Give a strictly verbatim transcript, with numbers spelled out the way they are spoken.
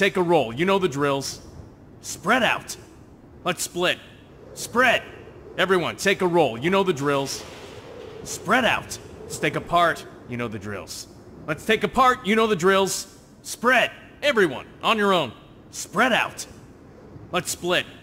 Take a roll. You know the drills. Spread out. Let's split. Spread. Everyone, take a roll. You know the drills. Spread out. Let's take apart. You know the drills. Let's take apart. You know the drills. Spread. Everyone, on your own. Spread out. Let's split.